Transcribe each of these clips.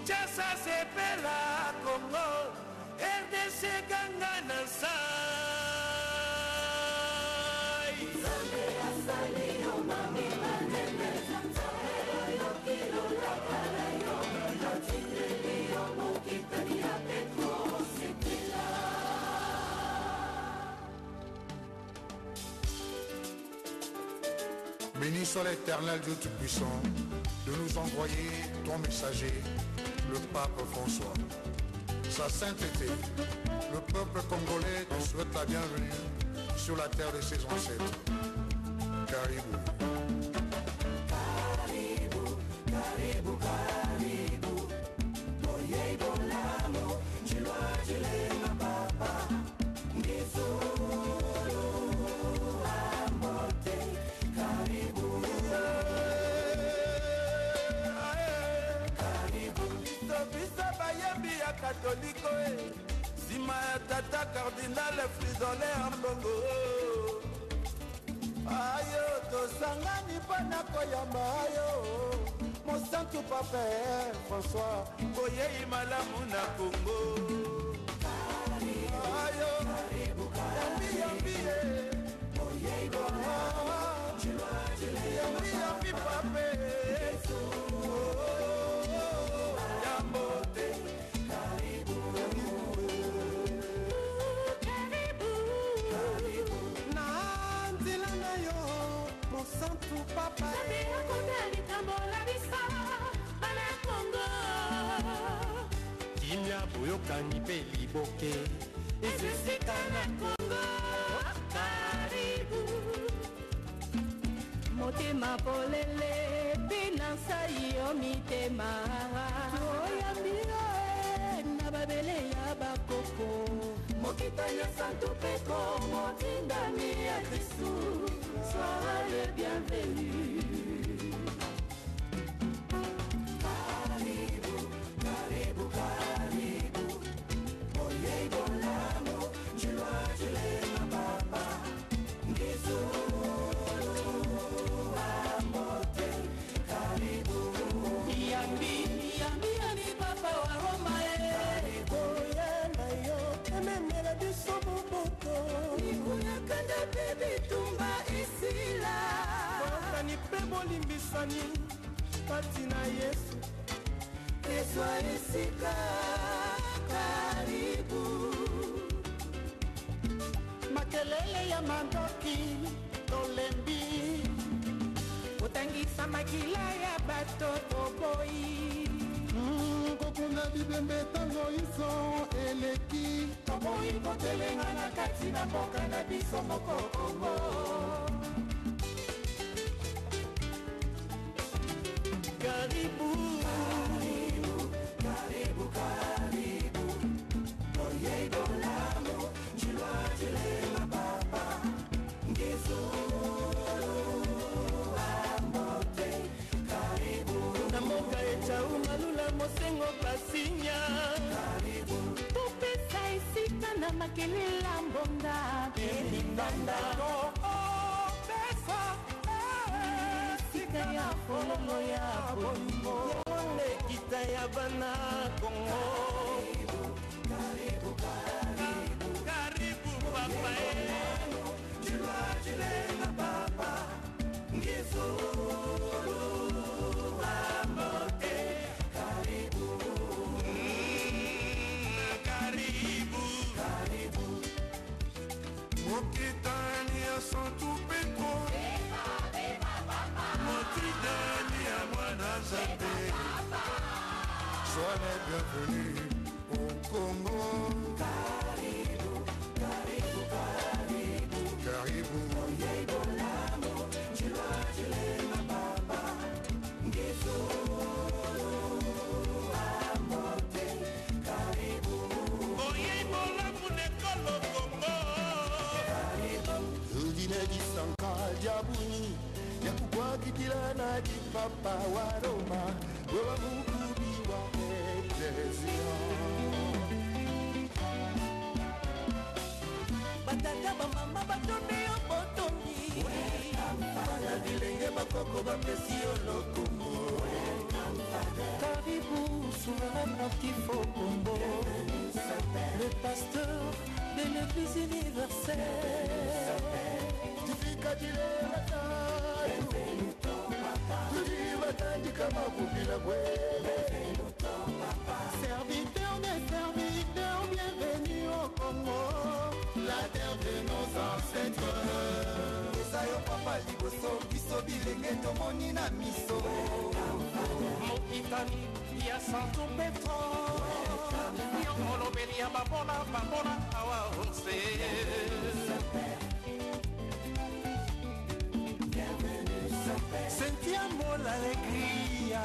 Kinshasa sepela Congo RDC ganga na sai Zambe asali yo mami manene Zambe yo kilo la kala yo Lotinde yo mokitani ya petro sepela. Béni soit l'Éternel Dieu Tout-Puissant de nous envoyer ton messager, le pape François. Sa sainteté, le peuple congolais te souhaite la bienvenue sur la terre de ses ancêtres. Caribou. Caribou, caribou, caribou. Oye bolamo, jilwa jile ma papa. Ngisulu amote, caribou. Catholique, Zima Tata Cardinal Frisole en Bongo. Ayo, to sangani panako yamayo. Mon santo papa François, Boye Imalamu na Congo. Ayo, yambi yambi, Boye yambi yambi papa. Santo papa Sabia kondali tambola bisa Bala Congo Kimia boyokani pe liboke Ezusika na Congo Caribou Motema polele Binansa yo mitema Toyambia na babele ya bakoko Mokitanya Santo Petro Motindami ya Kristu Sois le bienvenu. Caribou, caribou, caribou. Oye bolamo, jilwa jile ma papa. Ngisulu amote, caribou. Yambi, yambi, yambi papa wa Roma Oye na yo, ememela biso boboto Nikuya kanda baby tumba isila Bokani pe bolimbisani Kati na Yesu Keswa isika karibu Makelele ya mandoki Tolembi Utangisa makila ya bato toboi Kokuna bibembe tango iso eleki Toboi kotelenga na kati na boka na biso moko Congo Caribou, Caribou, caribou, caribou. Oye bolamo, jilwa jile ma papa. Ngisulu amote, caribou. na moka echa umalula mosengo pasinya Caribou, Tupesa esika na makelela mbonda elindanda. Pesa esika ya fololo ya bolingo Yone kita ya bana Kongo Caribou, caribou. Karibu papa Jilwa jile ma papa. Ngisulu amote, caribou. Caribou, Caribou, Mokitani ya Santo Petro Motidani ya Mwana Zambe. Sois les bienvenus au Congo. caribou, caribou, caribou. Caribou. Oye bolamo, jilwa jile ma papa. Ngisulu amote, caribou. Oye bolamu nekolo Congo. Udine disanka jabuni Ya kukwakitila na dipapa wa Roma Wewa mukubi wa Ecclesia Batata bamama batonde yo botongi Bana bilenge bakoko bapesi yo lokumu Karibu sura tifika jilela tatu tulivatandika mavuvila kwele. Serviteur des serviteurs, bienvenue au Congo, la terre de nos ancêtres. Esayo papa liboso biso bilenge tomoni na miso. Mokitani ya Santo Petro, nyongolo beli ya babola babola awa onse. Sentiamo l'alegria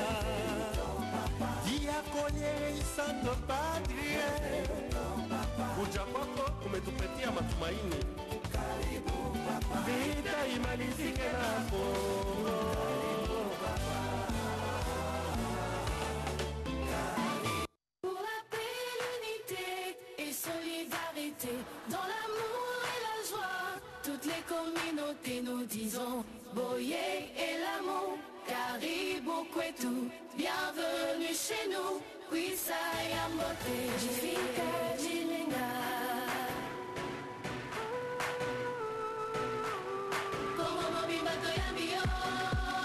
di accogliere il Santo Padre. Kuja kwako kumetupatia matumaini, vita imalizike na Kongo. Pour la paix, l'unité et solidarité, dans l'amour et la joie, toutes les communautés nous disons Boye et l'amour, Caribou Kwetu, bienvenue chez nous, Kwisa Mbote, Jifika Jilinga. Como Mobimba Toyambio.